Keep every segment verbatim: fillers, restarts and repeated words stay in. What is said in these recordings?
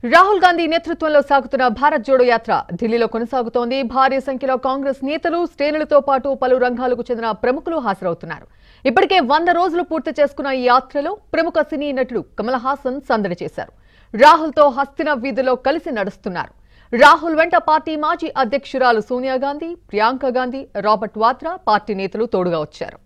రాహుల్ గాంధీ నేతృత్వంలో సాగుతున్న భారత్ జోడో యాత్ర ఢిల్లీలో కొనసాగుతోంది. భారీ సంఖ్యలో కాంగ్రెస్ నేతలు, శ్రేణులతో పాటు పలు రంగాలకు చెందిన ప్రముఖులు హాజరవుతున్నారు. ఇప్పటికే వంద రోజులు పూర్తి చేసుకున్న ఈ యాత్రలో ప్రముఖ సినీ నటుడు కమల్ హాసన్ సందడి చేశారు. రాహుల్తో హస్తిన వీధిలో కలిసి నడుస్తున్నారు. రాహుల్ వెంట పార్టీ మాజీ అధ్యక్షురాలు సోనియా గాంధీ, ప్రియాంక గాంధీ, రాబర్ట్ వాద్రా పార్టీ నేతలు తోడుగా వచ్చారు.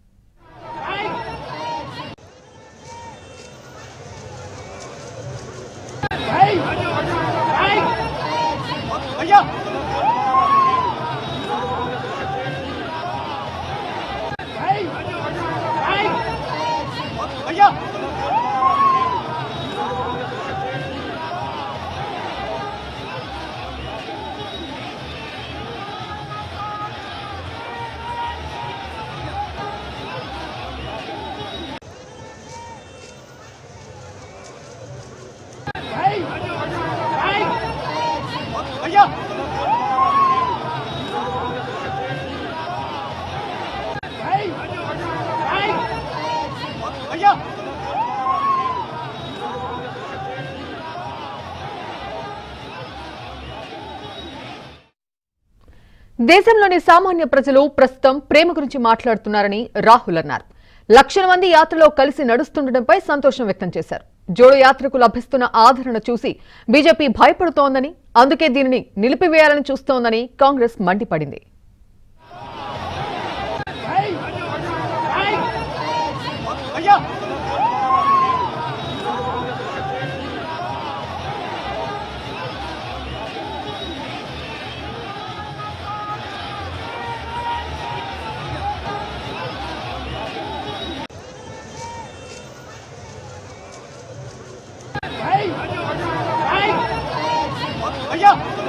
దేశంలోని సామాన్య ప్రజలు ప్రస్తుతం ప్రేమ గురించి మాట్లాడుతున్నారని రాహుల్ అన్నారు. లక్షల మంది యాత్రలో కలిసి నడుస్తుండటంపై సంతోషం వ్యక్తం చేశారు. జోడో యాత్రకు లభిస్తున్న ఆదరణ చూసి బీజేపీ భయపడుతోందని, అందుకే దీనిని నిలిపివేయాలని చూస్తోందని కాంగ్రెస్ మండిపడింది. भैया